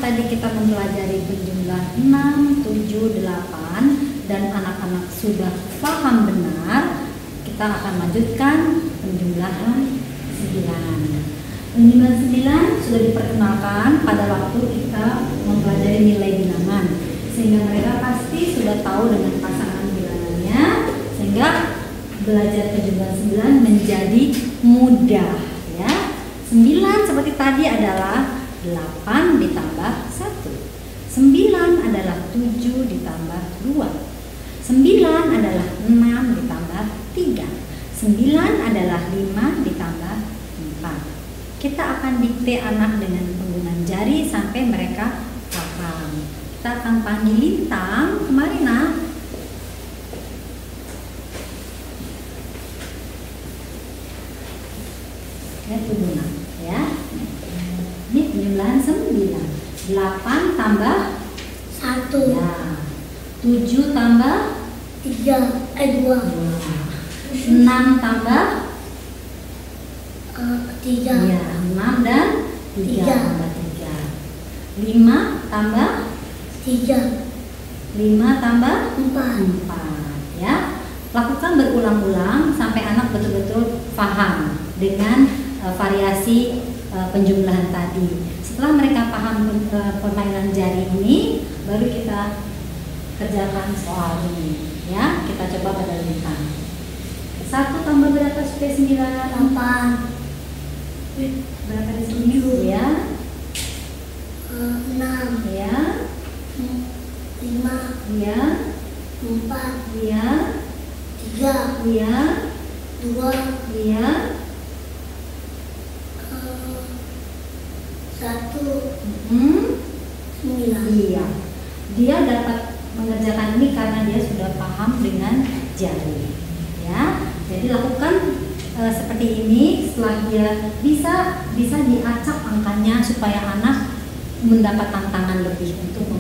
tadi kita mempelajari penjumlahan 6, 7, 8 dan anak-anak sudah paham benar, kita akan lanjutkan penjumlahan 9. Penjumlahan 9 sudah diperkenalkan pada waktu kita mempelajari nilai bilangan, sehingga mereka pasti sudah tahu dengan pasangan bilangannya, sehingga belajar penjumlahan 9 menjadi mudah ya. 9 seperti tadi adalah 8 ditambah 1. 9 adalah 7 ditambah 2. 9 adalah 6 ditambah 3. 9 adalah 5 ditambah 4. Kita akan dikte anak dengan penggunaan jari sampai mereka paham. Kita akan panggil Lintang, kemari nak. Tunggu nak ya. Ini penjumlahan 9. 8 tambah 1 ya. 7 tambah 2 6 tambah 3 ya, 6 dan 3 Tiga. tambah 3. 5 tambah 3 5 tambah 4 4 ya. Lakukan berulang-ulang sampai anak betul-betul paham dengan variasi penjumlahan tadi. Setelah mereka paham permainan jari ini, baru kita kerjakan soal ini ya. Kita coba pada Lintang. 1 tambah berapa supaya 9? 8 Berapa di sini? 7. Ya. 6 Ya. 5 Ya. 4 Ya. 3 Ya. 2 Ya. 1 Hmm. 9 Iya. Dia dapat mengerjakan ini karena dia sudah paham dengan jari. Ya. Jadi lakukan seperti ini. Setelah dia bisa diacak angkanya supaya anak mendapat tantangan lebih untuk